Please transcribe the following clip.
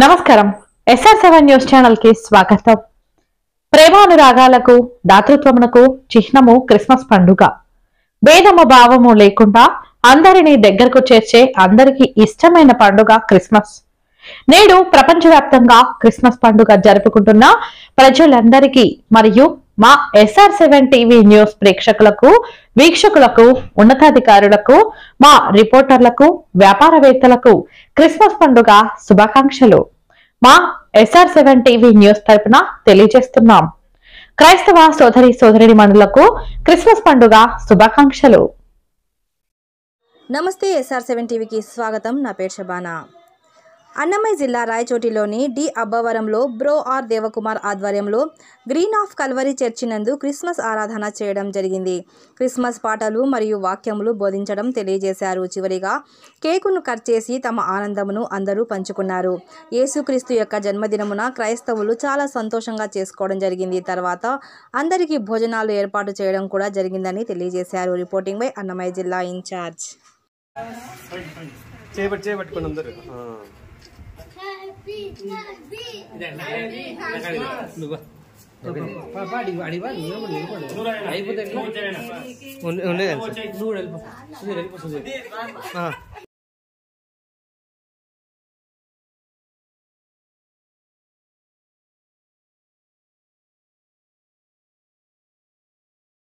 నమస్కారం SR7 news channel కి స్వాగతం. ప్రేమానురాగాలకు దాతృత్వమునకు చిహ్నము క్రిస్మస్ పండుగ. భేదము భావము లేకుండా అందరినీ దగ్గరకు చేర్చే అందరికీ ఇష్టమైన పండుగ క్రిస్మస్. నేడు ప్రపంచవ్యాప్తంగా క్రిస్మస్ పండుగ జరుపుకుంటున్న ప్రజలందరికీ మరియు మా SR7 టీవీ న్యూస్ ప్రేక్షకులకు, వీక్షకులకు, ఉన్నతాధికారులకు, మా రిపోర్టర్లకు, వ్యాపారవేత్తలకు క్రిస్మస్ పండుగ శుభాకాంక్షలు మా SR7 టీవీ న్యూస్ తరపున తెలియజేస్తున్నాం. క్రైస్తవ సోదరి మనులకు క్రిస్మస్ పండుగ శుభాకాంక్షలు. నమస్తే, SR7 టీవీకి స్వాగతం. నా పేరు శబానా. అన్నమయ్య జిల్లా రాయచోటిలోని డి అబ్బవరంలో బ్రో ఆర్ దేవకుమార్ ఆధ్వర్యంలో గ్రీన్ ఆఫ్ కల్వరీ చర్చి నందు క్రిస్మస్ ఆరాధన చేయడం జరిగింది. క్రిస్మస్ పాటలు మరియు వాక్యములు బోధించడం తెలియజేశారు. చివరిగా కేకును కట్ చేసి తమ ఆనందమును అందరూ పంచుకున్నారు. యేసుక్రీస్తు యొక్క జన్మదినమున క్రైస్తవులు చాలా సంతోషంగా చేసుకోవడం జరిగింది. తర్వాత అందరికీ భోజనాలు ఏర్పాటు చేయడం కూడా జరిగిందని తెలియజేశారు. రిపోర్టింగ్ బై అన్నమయ్య జిల్లా ఇన్ఛార్జ్. అయిపోతే